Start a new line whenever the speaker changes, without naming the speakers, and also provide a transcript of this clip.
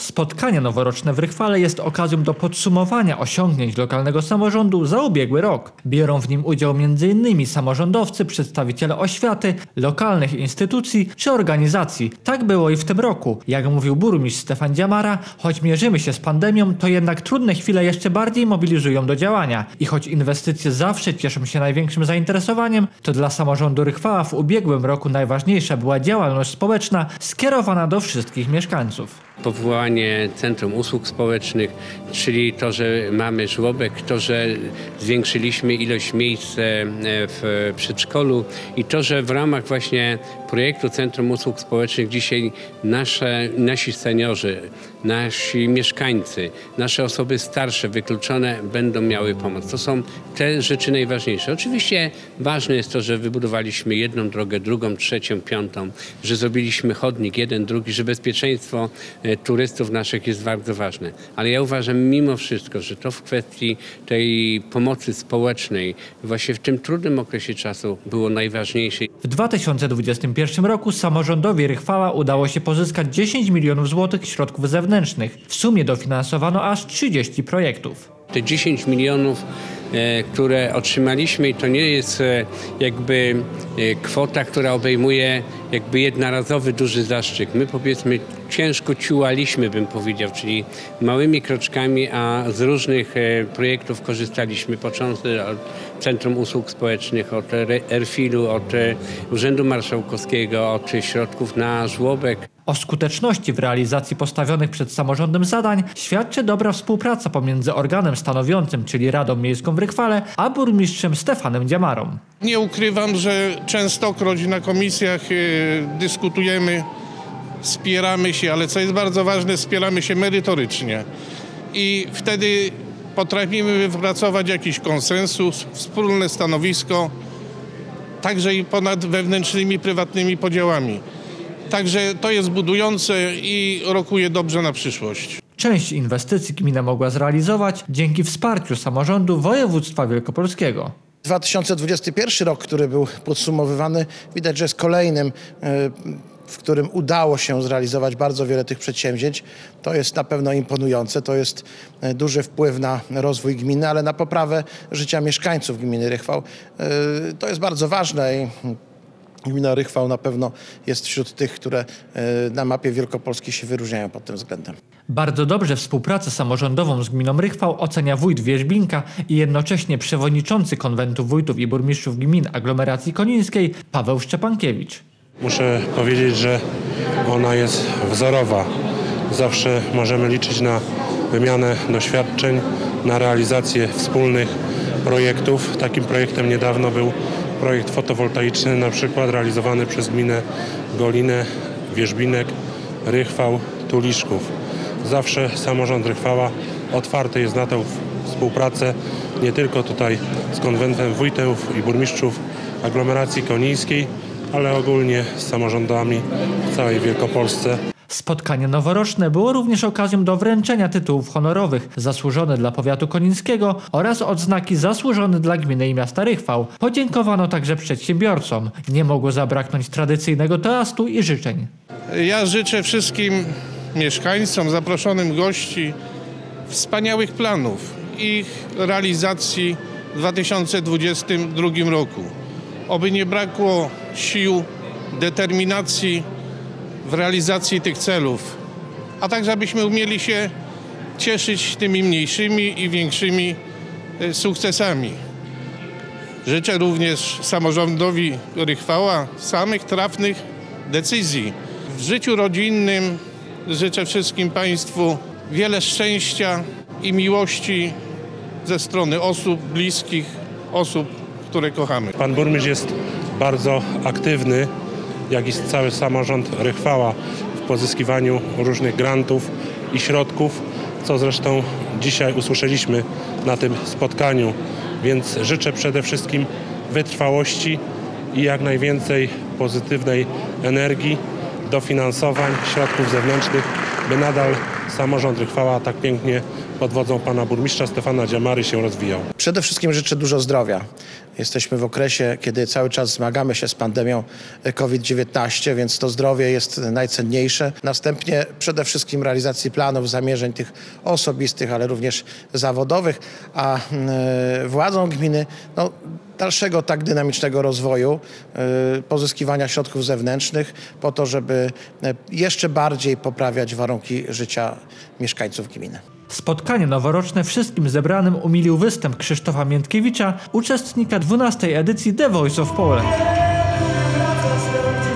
Spotkanie noworoczne w Rychwale jest okazją do podsumowania osiągnięć lokalnego samorządu za ubiegły rok. Biorą w nim udział m.in. samorządowcy, przedstawiciele oświaty, lokalnych instytucji czy organizacji. Tak było i w tym roku. Jak mówił burmistrz Stefan Dziamara, choć mierzymy się z pandemią, to jednak trudne chwile jeszcze bardziej mobilizują do działania. I choć inwestycje zawsze cieszą się największym zainteresowaniem, to dla samorządu Rychwała w ubiegłym roku najważniejsza była działalność społeczna skierowana do wszystkich mieszkańców.
Powołanie Centrum Usług Społecznych, czyli to, że mamy żłobek, to, że zwiększyliśmy ilość miejsc w przedszkolu i to, że w ramach właśnie projektu Centrum Usług Społecznych dzisiaj nasi seniorzy, nasi mieszkańcy, nasze osoby starsze, wykluczone będą miały pomoc. To są te rzeczy najważniejsze. Oczywiście ważne jest to, że wybudowaliśmy jedną drogę, drugą, trzecią, piątą, że zrobiliśmy chodnik, jeden, drugi, że bezpieczeństwo turystów naszych jest bardzo ważne. Ale ja uważam mimo wszystko, że to w kwestii tej pomocy społecznej właśnie w tym trudnym okresie czasu było najważniejsze.
W 2021 roku samorządowi Rychwała udało się pozyskać 10 milionów złotych środków zewnętrznych. W sumie dofinansowano aż 30 projektów.
Te 10 milionów, które otrzymaliśmy, to nie jest jakby kwota, która obejmuje jakby jednorazowy duży zastrzyk. My powiedzmy ciężko ciułaliśmy, bym powiedział, czyli małymi kroczkami, a z różnych projektów korzystaliśmy, począwszy od Centrum Usług Społecznych, od RFIL-u, od Urzędu Marszałkowskiego, od środków na żłobek.
O skuteczności w realizacji postawionych przed samorządem zadań świadczy dobra współpraca pomiędzy organem stanowiącym, czyli Radą Miejską w Rychwale, a burmistrzem Stefanem Dziamarą.
Nie ukrywam, że częstokroć na komisjach dyskutujemy, wspieramy się, ale co jest bardzo ważne, wspieramy się merytorycznie. I wtedy potrafimy wypracować jakiś konsensus, wspólne stanowisko, także i ponad wewnętrznymi, prywatnymi podziałami. Także to jest budujące i rokuje dobrze na przyszłość.
Część inwestycji gmina mogła zrealizować dzięki wsparciu samorządu województwa wielkopolskiego.
2021 rok, który był podsumowywany, widać, że jest kolejnym, w którym udało się zrealizować bardzo wiele tych przedsięwzięć. To jest na pewno imponujące, to jest duży wpływ na rozwój gminy, ale na poprawę życia mieszkańców gminy Rychwał. To jest bardzo ważne i gmina Rychwał na pewno jest wśród tych, które na mapie wielkopolskiej się wyróżniają pod tym względem.
Bardzo dobrze współpracę samorządową z gminą Rychwał ocenia wójt Wierzbinka i jednocześnie przewodniczący Konwentu Wójtów i Burmistrzów Gmin Aglomeracji Konińskiej Paweł Szczepankiewicz.
Muszę powiedzieć, że ona jest wzorowa. Zawsze możemy liczyć na wymianę doświadczeń, na realizację wspólnych projektów. Takim projektem niedawno był projekt fotowoltaiczny, na przykład realizowany przez gminę Golinę, Wierzbinek, Rychwał, Tuliszków. Zawsze samorząd Rychwała otwarty jest na tę współpracę, nie tylko tutaj z Konwentem Wójtów i Burmistrzów Aglomeracji Konińskiej, ale ogólnie z samorządami w całej Wielkopolsce.
Spotkanie noworoczne było również okazją do wręczenia tytułów honorowych Zasłużony dla Powiatu Konińskiego oraz odznaki Zasłużony dla Gminy i Miasta Rychwał. Podziękowano także przedsiębiorcom. Nie mogło zabraknąć tradycyjnego toastu i życzeń.
Ja życzę wszystkim mieszkańcom, zaproszonym gości wspaniałych planów, ich realizacji w 2022 roku. Oby nie brakło sił, determinacji w realizacji tych celów, a także abyśmy umieli się cieszyć tymi mniejszymi i większymi sukcesami. Życzę również samorządowi Rychwała samych trafnych decyzji. W życiu rodzinnym życzę wszystkim Państwu wiele szczęścia i miłości ze strony osób bliskich, osób, które kochamy.
Pan burmistrz jest bardzo aktywny, jak i cały samorząd Rychwała w pozyskiwaniu różnych grantów i środków, co zresztą dzisiaj usłyszeliśmy na tym spotkaniu. Więc życzę przede wszystkim wytrwałości i jak najwięcej pozytywnej energii, dofinansowań, środków zewnętrznych, by nadal samorząd Rychwała tak pięknie pod wodzą pana burmistrza Stefana Dziamary się rozwijał.
Przede wszystkim życzę dużo zdrowia. Jesteśmy w okresie, kiedy cały czas zmagamy się z pandemią COVID-19, więc to zdrowie jest najcenniejsze. Następnie przede wszystkim realizacji planów, zamierzeń tych osobistych, ale również zawodowych, a władzą gminy dalszego tak dynamicznego rozwoju, pozyskiwania środków zewnętrznych po to, żeby jeszcze bardziej poprawiać warunki życia mieszkańców gminy.
Spotkanie noworoczne wszystkim zebranym umilił występ Krzysztofa Miętkiewicza, uczestnika 12. edycji The Voice of Poland.